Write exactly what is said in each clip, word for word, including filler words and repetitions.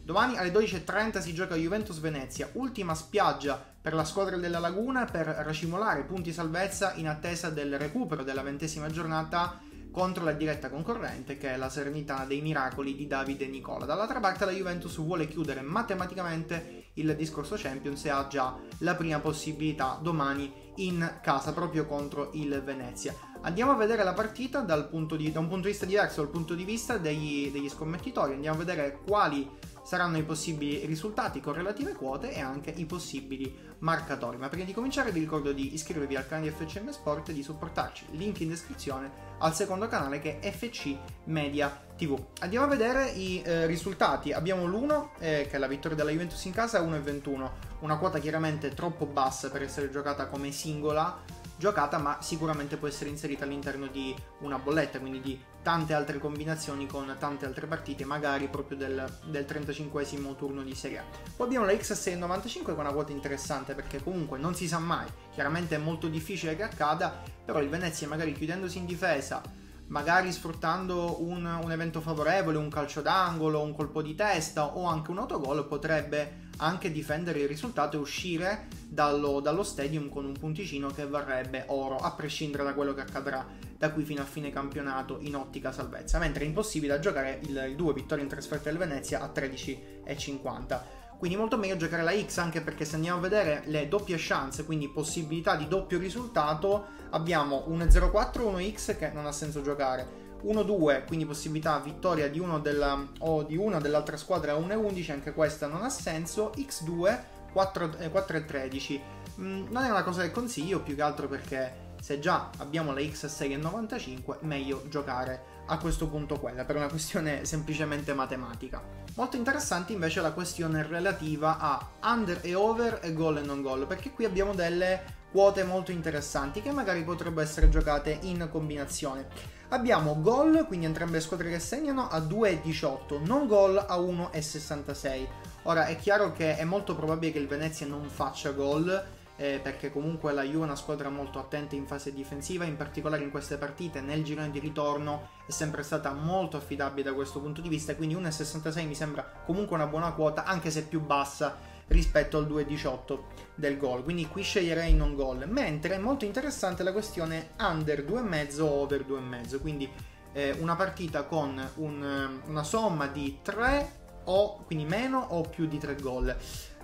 Domani alle dodici e trenta si gioca Juventus Venezia, ultima spiaggia per la squadra della Laguna per racimolare punti salvezza in attesa del recupero della ventesima giornata contro la diretta concorrente, che è la Salernitana dei Miracoli di Davide Nicola. Dall'altra parte la Juventus vuole chiudere matematicamente il discorso Champions e ha già la prima possibilità domani in casa proprio contro il Venezia. Andiamo a vedere la partita dal punto di, da un punto di vista diverso, dal punto di vista degli, degli scommettitori. Andiamo a vedere quali saranno i possibili risultati con relative quote e anche i possibili marcatori. Ma prima di cominciare vi ricordo di iscrivervi al canale di F C M Sport e di supportarci, link in descrizione al secondo canale che è F C Media tivù. Andiamo a vedere i eh, risultati. Abbiamo l'uno eh, che è la vittoria della Juventus in casa, uno e ventuno, una quota chiaramente troppo bassa per essere giocata come singola giocata, ma sicuramente può essere inserita all'interno di una bolletta, quindi di tante altre combinazioni con tante altre partite, magari proprio del, del trentacinquesimo turno di Serie A. Poi abbiamo la X sei novantacinque con una quota interessante, perché comunque non si sa mai, chiaramente è molto difficile che accada, però il Venezia magari chiudendosi in difesa, magari sfruttando un, un evento favorevole, un calcio d'angolo, un colpo di testa o anche un autogol, potrebbe anche difendere il risultato e uscire dallo, dallo stadium con un punticino che varrebbe oro, a prescindere da quello che accadrà da qui fino a fine campionato in ottica salvezza, mentre è impossibile giocare il, il due vittorie in trasferta del Venezia a tredici e cinquanta. Quindi molto meglio giocare la X, anche perché se andiamo a vedere le doppie chance, quindi possibilità di doppio risultato, abbiamo uno zero quattro, uno X che non ha senso giocare, uno due, quindi possibilità vittoria di uno della, o di una dell'altra squadra a uno e undici, anche questa non ha senso, X due, quattro e tredici. Mm, non è una cosa che consiglio, più che altro perché se già abbiamo la X sei e novantacinque, meglio giocare a questo punto quella, per una questione semplicemente matematica. Molto interessante invece la questione relativa a under e over e goal e non goal, perché qui abbiamo delle quote molto interessanti che magari potrebbero essere giocate in combinazione. Abbiamo gol, quindi entrambe le squadre che segnano, a due e diciotto, non gol a uno e sessantasei. Ora è chiaro che è molto probabile che il Venezia non faccia gol, eh, perché comunque la Juve è una squadra molto attenta in fase difensiva, in particolare in queste partite nel girone di ritorno è sempre stata molto affidabile da questo punto di vista, quindi uno e sessantasei mi sembra comunque una buona quota, anche se più bassa rispetto al due e diciotto del gol, quindi qui sceglierei non gol. Mentre è molto interessante la questione under due e mezzo o over due e mezzo, quindi eh, una partita con un, una somma di tre o quindi meno o più di tre gol.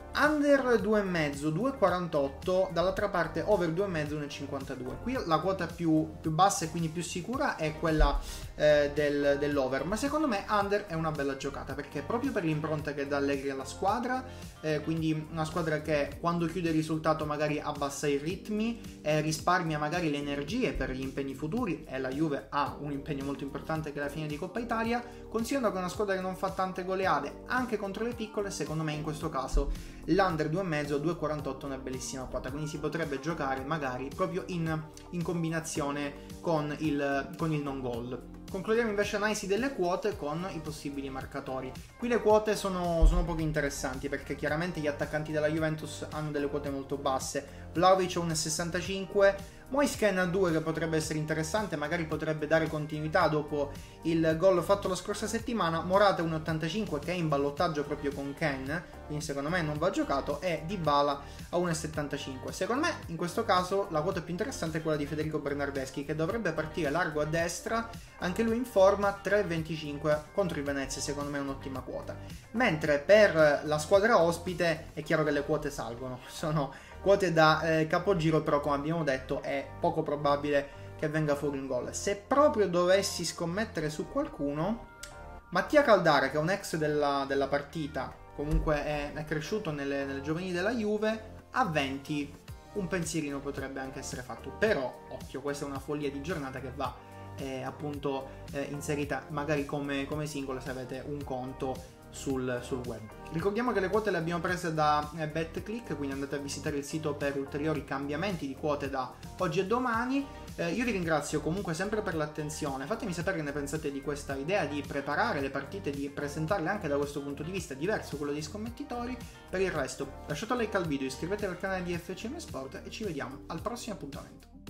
Under due e mezzo, due e quarantotto, dall'altra parte over due e mezzo, uno e cinquantadue. Qui la quota più, più bassa e quindi più sicura è quella eh, del, dell'over, ma secondo me under è una bella giocata, perché proprio per l'impronta che dà Allegri alla squadra, eh, quindi una squadra che quando chiude il risultato magari abbassa i ritmi e risparmia magari le energie per gli impegni futuri, e la Juve ha un impegno molto importante che è la fine di Coppa Italia, considerando che è una squadra che non fa tante goleade anche contro le piccole, secondo me in questo caso l'under due e mezzo, due e quarantotto è una bellissima quota, quindi si potrebbe giocare magari proprio in, in combinazione con il, con il non goal. Concludiamo invece l'analisi delle quote con i possibili marcatori. Qui le quote sono, sono poco interessanti, perché chiaramente gli attaccanti della Juventus hanno delle quote molto basse. Vlahovic a uno e sessantacinque, Moisken a due che potrebbe essere interessante, magari potrebbe dare continuità dopo il gol fatto la scorsa settimana. Morata uno e ottantacinque che è in ballottaggio proprio con Ken, quindi secondo me non va giocato, e Dybala a uno e settantacinque. Secondo me in questo caso la quota più interessante è quella di Federico Bernardeschi, che dovrebbe partire largo a destra, anche lui in forma, tre e venticinque contro il Venezia, secondo me è un'ottima quota. Mentre per la squadra ospite è chiaro che le quote salgono, sono quote da eh, capogiro, però come abbiamo detto è poco probabile che venga fuori un gol. Se proprio dovessi scommettere su qualcuno, Mattia Caldara, che è un ex della, della partita, comunque è, è cresciuto nelle, nelle giovanili della Juve, a venti un pensierino potrebbe anche essere fatto, però occhio, questa è una follia di giornata che va eh, appunto eh, inserita magari come, come singolo se avete un conto sul, sul web. Ricordiamo che le quote le abbiamo prese da eh, BetClick, quindi andate a visitare il sito per ulteriori cambiamenti di quote da oggi e domani. Eh, io vi ringrazio comunque sempre per l'attenzione, fatemi sapere che ne pensate di questa idea di preparare le partite, di presentarle anche da questo punto di vista diverso, quello dei scommettitori. Per il resto lasciate un like al video, iscrivetevi al canale di F C M Sport e ci vediamo al prossimo appuntamento.